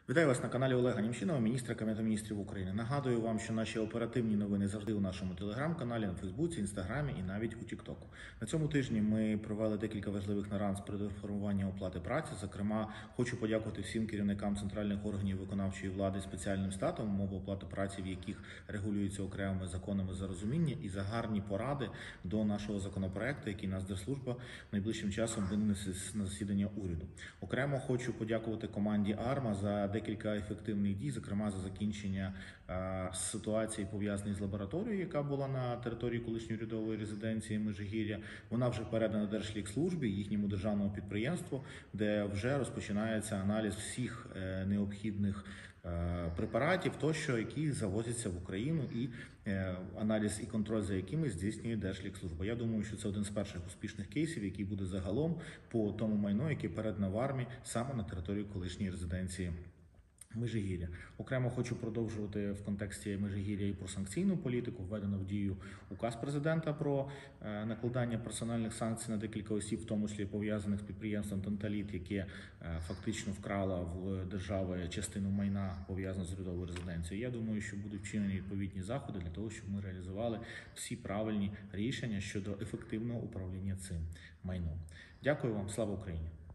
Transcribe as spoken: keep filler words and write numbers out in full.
Вітаю вас на каналі Олега Німчинова, міністра Кабінету міністрів України. Нагадую вам, що наші оперативні новини завжди у нашому телеграм-каналі, на Фейсбуці, Інстаграмі і навіть у Тіктоку. На цьому тижні ми провели декілька важливих нарад з переформування оплати праці. Зокрема, хочу подякувати всім керівникам центральних органів виконавчої влади спеціальним статусом, умови оплати праці, в яких регулюються окремими законами за розуміння і за гарні поради до нашого законопроекту, який Нацдержслужба найближчим часом винесе на засідання уряду. Окремо хочу подякувати команді АРМА за декілька ефективних дій, зокрема за закінчення е, ситуації, пов'язаної з лабораторією, яка була на території колишньої урядової резиденції Межигір'я. Вона вже передана Держлікслужбі, їхньому державному підприємству, де вже розпочинається аналіз всіх е, необхідних е, препаратів, тощо, які завозяться в Україну, і е, аналіз і контроль за якими здійснює Держлікслужба. Я думаю, що це один з перших успішних кейсів, який буде загалом по тому майну, яке передано в армії саме на території колишньої резиденції Межигір'я. Окремо хочу продовжувати в контексті Межигір'я і про санкційну політику. Введено в дію указ президента про е, накладання персональних санкцій на декілька осіб, в тому числі пов'язаних з підприємством «Танталіт», яке е, фактично вкрало в держави частину майна, пов'язаного з урядовою резиденцією. Я думаю, що будуть вчинені відповідні заходи для того, щоб ми реалізували всі правильні рішення щодо ефективного управління цим майном. Дякую вам, слава Україні!